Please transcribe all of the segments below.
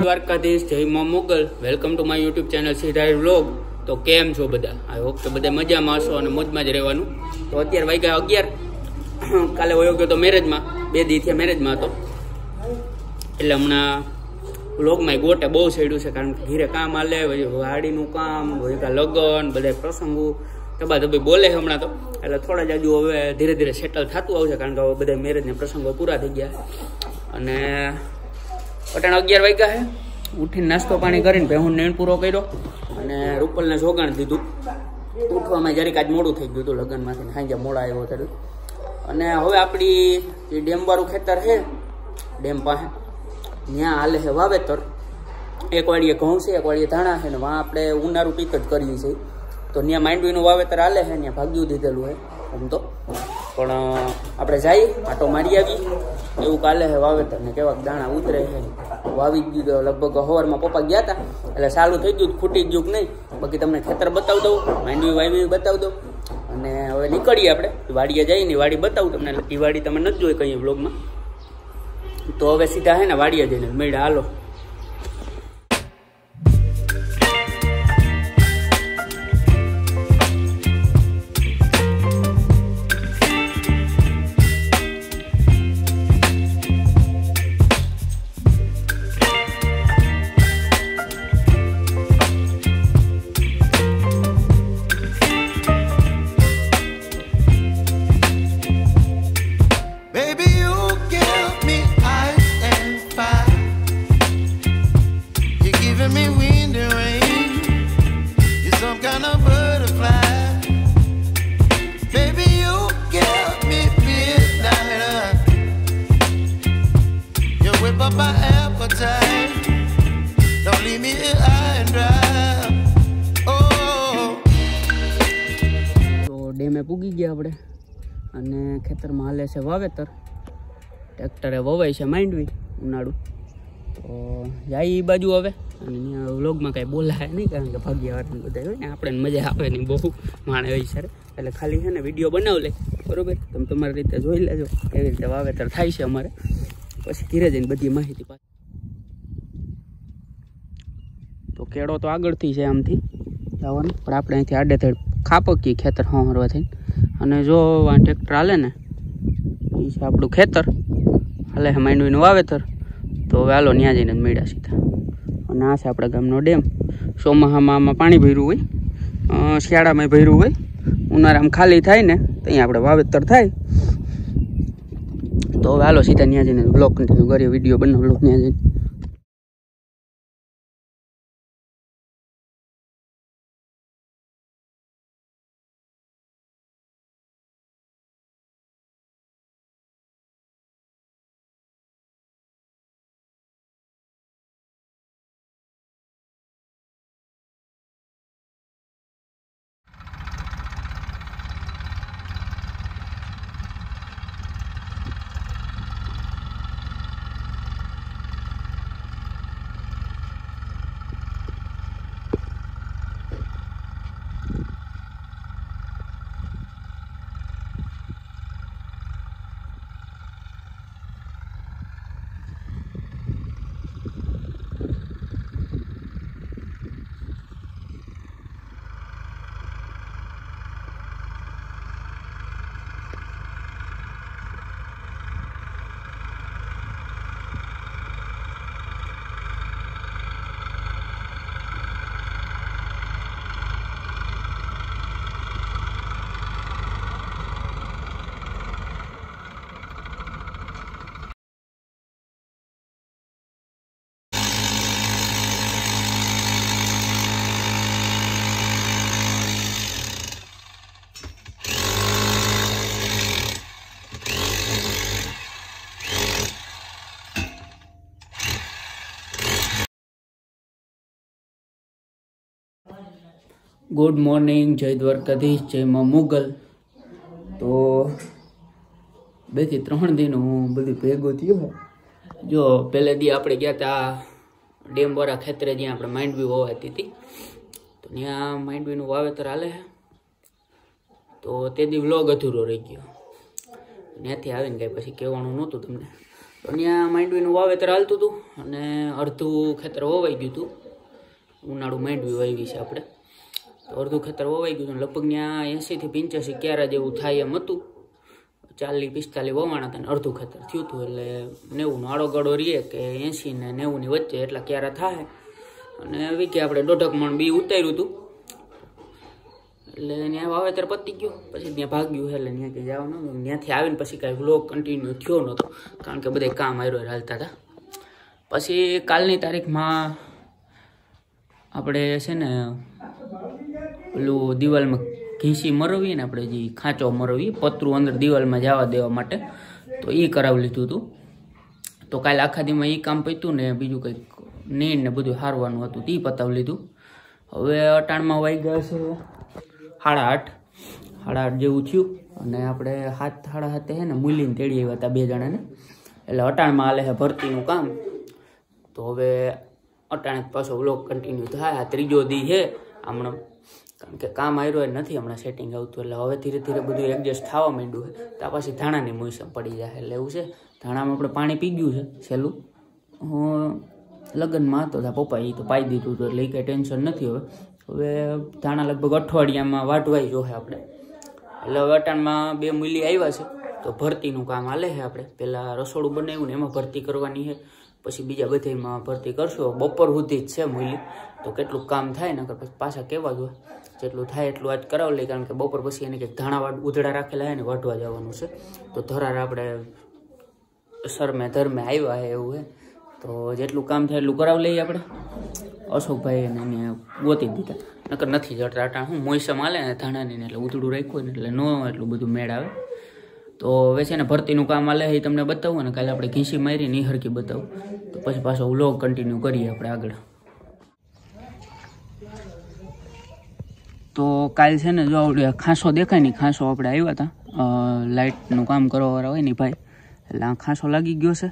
દ્વારકાધીશ, જય મા Mogal. Welcome to my YouTube channel Siddharth vlog. તો કેમ છો બધા? આઈ હોપ કે બધા મજામાં હશો અને મોજમાં જ રહેવાનું. તો અત્યારે વાગ્યા 11. કાલે વયો ગયો તો મેરેજમાં, 2 દી થયા મેરેજમાં હતો, એટલે હમણાં વ્લોગમાં ગોટે બહુ સેડ્યું છે. કારણ કે ઘીરે કામ હાલે, વાડીનું કામ, લગ્ન, બધા પ્રસંગો ધબાધબી બોલે છે હમણાં તો. એટલે થોડા જ હજુ હવે ધીરે ધીરે સેટલ થતું આવશે, કારણ કે હવે બધા મેરેજના પ્રસંગો પૂરા થઈ ગયા. અને અટાણ 11 વાગ્યા છે. ઉઠીને નાસ્તો પાણી કરીને ભેહું નેણ પૂરો કર્યો અને રૂપલને જોગાણ દીધું. ઉઠવામાં જરીક આજ મોડું થઈ ગયું હતું લગ્નમાંથી, સાંજે મોડા આવ્યો ત્યારે. અને હવે આપણી જે ડેમવાળું ખેતર છે, ડેમ પાસે ત્યાં હાલે છે વાવેતર. એક વાડીએ ઘઉં છે, એક વાડીએ ધાણા છે, ને વાં આપણે ઉનાળું પીક જ કરીએ છીએ. તો ત્યાં માંડવીનું વાવેતર હાલે છે, ત્યાં ભાગ્યું દીધેલું છે આમ તો. પણ આપણે જઈએ આટો મારી આવી, એવું કાલે છે વાવેતર ને કેવાક દાણા ઉતરે છે. વાવી દીધું લગભગ સવારમાં પપ્પા ગયા હતા, એટલે સારું થઈ ગયું, ખૂટી ગયું કે નહીં. બાકી તમને ખેતર બતાવી દઉં, માંડવી વાવી બતાવી દઉં. અને હવે નીકળીએ આપણે વાડીએ જઈને, વાડી બતાવું તમને. એ વાડી તમે નથી જોઈ કંઈ બ્લોગમાં. તો હવે સીધા હે ને વાડીએ જઈને મેળા હાલો. ડેમે પૂગી ગયા આપણે અને ખેતરમાં હાલે છે વાવેતર. ટ્રેક્ટરે વવાય છે માંડવી ઉનાળું. તો જાય એ બાજુ હવે. અને ત્યાં વ્લોગમાં કાંઈ બોલાય નહીં, કારણ કે ભાગ્યવાળાને બધા હોય ને, આપણે મજા આવે નહીં બહુ માણે હોય સર. એટલે ખાલી છે ને વિડીયો બનાવી લે, બરાબર? તમે તમારી રીતે જોઈ લેજો કેવી રીતે વાવેતર થાય છે અમારે. પછી ધીરે જઈને બધી માહિતી પાછી. તો કેળો તો આગળથી છે આમથી જવાનું, પણ આપણે અહીંથી આડેથડ ખાપકીએ ખેતર હરવા થઈને. અને જો આ ટ્રેક્ટર હાલે ને, એ છે આપણું ખેતર, હાલે છે માંડવીનું વાવેતર. તો હવે હાલો ત્યાં જઈને જ મેળ્યા સીધા. અને આ છે આપણા ગામનો ડેમ. ચોમાસામાં આમાં પાણી ભર્યું હોય, શિયાળામાં ભર્યું હોય, ઉનાળામાં ખાલી થાય ને તો અહીંયા આપણે વાવેતર થાય. તો હવે હાલો સીધા ત્યાં જઈને બ્લોગ કન્ટિન્યુ કરીએ, વિડીયો બનાવો ત્યાં જઈને. ગુડ મોર્નિંગ, જય દ્વારકાધીશ, જય મા મોગલ. તો 2 થી 3 દિન હું બધું ભેગું થયું. જો પહેલે દી આપણે ગયા હતા ડેમવાળા ખેતરે, જ્યાં આપણે માંડવી વાવતી હતી. તો ત્યાં માંડવીનું વાવેતર હાલે છે. તો તે દી વ્લોગ અધૂરો રહી ગયો. ત્યાંથી આવીને કાંઈ પછી કહેવાનું નહોતું તમને. તો ત્યાં માંડવીનું વાવેતર હાલતું હતું અને અડધું ખેતર વવાઈ ગયું હતું. ઉનાળું માંડવી વાવી છે આપણે, તો અડધું ખેતર વવાઈ ગયું હતું. લગભગ ત્યાં 80 થી 85 ક્યારા જેવું થાય એમ હતું. 40-45 વવાણા હતા ને અડધું ખેતર થયું હતું. એટલે 90નો આડોગાળો રહીએ કે 80 ને 90ની વચ્ચે એટલા ક્યારા થાય. અને વીકે આપણે 1.5 મણ બી ઉતાર્યું હતું. એટલે ત્યાં વાવેતર પતી ગયું, પછી ત્યાં ભાગ્યું. એટલે ત્યાં કંઈ જવાનું નહોતું. ત્યાંથી આવીને પછી કાંઈ વ્લોગ કન્ટિન્યુ થયો નહોતો, કારણ કે બધા કામ હાલ્યા હાલતા હતા. પછી કાલની તારીખમાં આપણે છે ને પેલું દિવાલમાં ઘીસી મરવીએ ને, આપણે જે ખાંચો મરવીએ પતરું અંદર દિવાલમાં જવા દેવા માટે, તો એ કરાવી લીધું હતું. તો કાલે આખા દીમાં એ કામ પત્યું ને બીજું કંઈક નેણ ને બધું હારવાનું હતું, તે પતાવી લીધું. હવે અટાણમાં વાગ્યા છે 8:30 જેવું થયું. અને આપણે 7:30 છે ને મૂલીને તેડી આવ્યા હતા 2 જણાને. એટલે અટાણમાં હાલે છે ભરતીનું કામ. તો હવે અટાણે પાછો વ્લોગ કન્ટિન્યુ થાય. આ 3જો દી છે હમણાં, કારણ કે કામ આવ્યું નથી હમણાં સેટિંગ આવતું. એટલે હવે ધીરે ધીરે બધું એડજસ્ટ થવા માંડ્યું છે. ત્યાં પછી ધાણાની મોસમ પડી જાય. એટલે એવું છે, ધાણામાં આપણે પાણી પી ગયું છે સહેલું. હું લગ્નમાં હતો ત્યાં પપ્પા એ તો પાઈ દીધું હતું, એટલે એ કંઈ ટેન્શન નથી. હવે ધાણા લગભગ અઠવાડિયામાં વાઢવાઈ જોશે આપણે. એટલે હવે અટાણમાં 2 મૂલી આવ્યા છે, તો ભરતીનું કામ હાલે છે. આપણે પહેલાં રસોડું બનાવ્યું ને એમાં ભરતી કરવાની છે, પછી બીજા બધામાં ભરતી કરશું. બપોર સુધી જ છે મૂલી, તો કેટલું કામ થાય ને પછી પાછા કહેવા જોઈએ. જેટલું થાય એટલું આજ કરાવી લઈએ, કારણ કે બપોર પછી એને કંઈક ધાણા ઉધડા રાખેલા છે ને વાઢવા જવાનું છે. તો ધરાર આપણે સરમે ધર્મે આવ્યા છે એવું છે, તો જેટલું કામ થાય એટલું કરાવી લઈએ આપણે. અશોકભાઈ એને ગોતી દીધા, નકર નથી જતા. અટાણ હું મોસમ હાલે ને ધાણાની, એટલે ઉધડું રાખ્યું ને એટલે ન એટલું બધું મેળ આવે. તો હવે છે ને ભરતીનું કામ હાલે એ તમને બતાવું, અને કાલે આપણે ઘીસી મારી ની હરકી બતાવું. તો પછી પાછો વ્લોગ કન્ટિન્યુ કરીએ આપણે આગળ. તો કાલ છે ને જો આપણે ખાંસો દેખાય ને, ખાંસો આપણે આવ્યા હતા લાઇટનું કામ કરવાવાળા હોય ને ભાઈ, એટલે આ ખાંસો લાગી ગયો છે.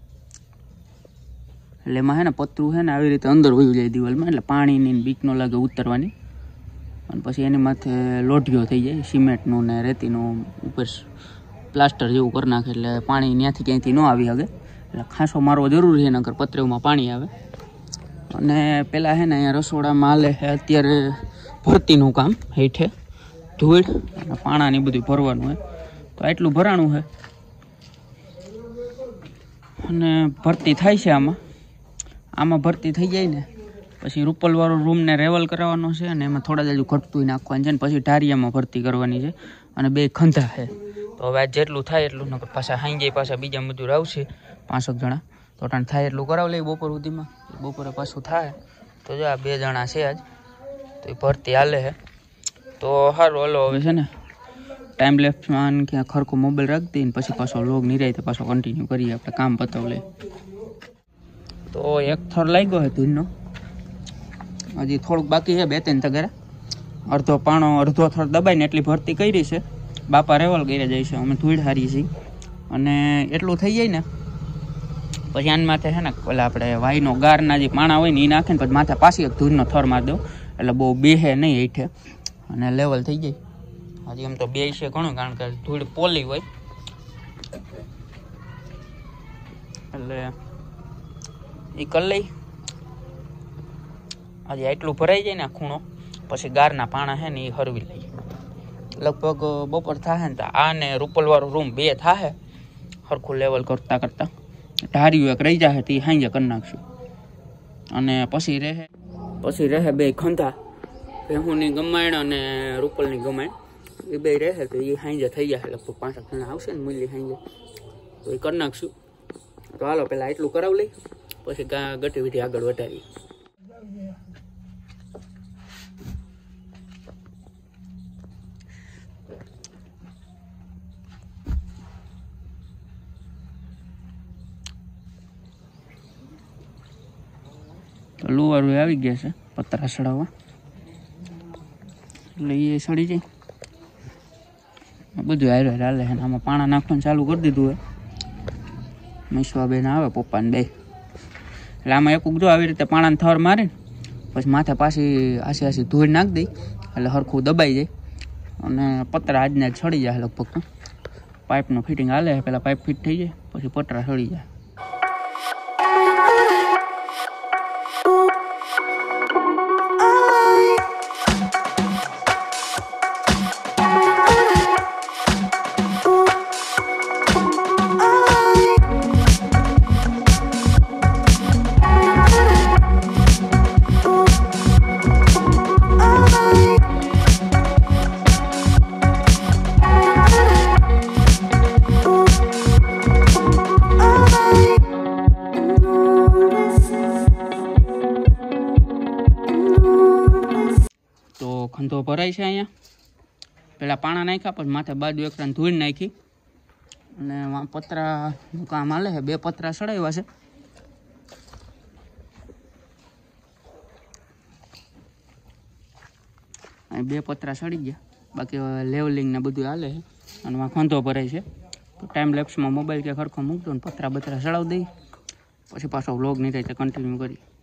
એટલે એમાં છે ને પતરું છે ને આવી રીતે અંદર વયું જાય દિવાલમાં, એટલે પાણીની બીક ન લાગે ઉતરવાની. અને પછી એની માથે લોઢિયો થઈ જાય સિમેન્ટનું ને રેતીનું, ઉપર પ્લાસ્ટર જેવું કરી નાખે, એટલે પાણી ત્યાંથી ક્યાંયથી ન આવી શકે. એટલે ખાંસો મારવો જરૂરી છે, નકર પતરેમાં પાણી આવે. અને પહેલાં છે ને અહીંયા રસોડામાં હાલે છે અત્યારે ભરતીનું કામ. હેઠે ધૂળ અને પાણાની બધું ભરવાનું હોય, તો આટલું ભરાણું છે. અને ભરતી થાય છે આમાં ભરતી થઈ જાય ને પછી રૂપલવાળો રૂમને રેવલ કરાવવાનો છે, અને એમાં થોડા જ હજુ ઘટતું નાખવાનું છે. ને પછી ઢારિયામાં ભરતી કરવાની છે, અને 2 ખંધા છે. તો હવે આજ જેટલું થાય એટલું, નકર પાછા હાંજે પાછા બીજા મજૂર આવશે 5 જણા. તો ટાણ થાય એટલું કરાવી લઈએ બપોર સુધીમાં. બપોરે પાછું થાય તો જો આ 2 જણા છે આજ, તો એ ભરતી હાલે છે. તો સારું હાલો, હવે છે ને ટાઈમ લેફ્ટમાં ક્યાં ખરખો મોબાઈલ રાખી દઈને પછી પાછો વ્લોગ નિરાયતે પાછો કન્ટિન્યુ કરીએ. આપણે કામ પતાવી લઈએ. તો 1 થર લાગ્યો છે ધૂળનો, હજી થોડુંક બાકી છે 2-3 તગારા. અડધો પાણો અડધો થર દબાઈને એટલી ભરતી કરી છે. બાપા રેવલ કરી જાય છે, અમે ધૂળ હારી છીએ. અને એટલું થઈ જાય ને પછી આની માથે છે ને પેલા આપણે વાઈનો ગારના જે પાણા હોય ને એ નાખે ને પછી માથે પાછી એક ધૂળનો થર મારી દો, એટલે બહુ બેહે નહીં હેઠે, અને લેવલ થઈ જાય. હજી એમ તો 2 છે ઘણું, કારણ કે ધૂળ પોલી હોય. એટલે એ કરી લઈ. હજી આટલું ભરાઈ જાય ને ખૂણો, પછી ગારના પાણા છે ને એ હરવી લઈએ. લગભગ બપોર થાય ને તો આ ને રૂપલવાળો રૂમ 2 થાય સરખું લેવલ કરતા કરતા. ઢાર્યું એક રહી જાય તો એ હાંજે કરી નાખશું. અને પછી રહે 2 ખંધા, ભેહુની ગમાણ અને રૂપલની ગમાણ, એ 2 રહે તો એ હાંજે થઈ જાય. લગભગ 5 જણા આવશે ને મૂલી હાંજે, તો એ કરી નાખશું. તો હાલો પહેલાં એટલું કરાવી લઈ, પછી ગતિવિધિ આગળ વધારીએ. તો લુવારું આવી ગયા છે પતરા સડાવવા, એટલે એ સડી જાય. બધું હારે હાલે છે. આમાં પાણા નાખવાનું ચાલુ કરી દીધું હોય. મેશ્વાબેન આવે પપ્પાને 2, એટલે આમાં એક ઉગજો આવી રીતે પાણાને થર મારે ને પછી માથે પાછી આસી ધૂળ નાખી દઈ, એટલે સરખું દબાઈ જાય. અને પતરા આજને જ સડી જાય લગભગ. પાઇપનું ફિટિંગ હાલે, પહેલાં પાઇપ ફિટ થઈ જાય પછી પતરા સડી જાય. ખંધો ભરાય છે અહીંયા. પહેલાં પાણા નાખ્યા, પછી માથે બાજુ એકરાને ધૂળ નાખી અને પતરાનું કામ હાલે છે. 2 પતરા સડાવ્યા છે. અહીં 2 પતરા સડી ગયા, બાકી લેવલિંગ ને બધું હાલે છે અને ખંધો ભરાય છે. તો ટાઈમ લેપ્સમાં મોબાઈલ કે ખરખો મૂકજો ને પતરા બતરા સડાવી દઈ, પછી પાછો વ્લોગ નહીં થાય તો કન્ટિન્યુ કરી.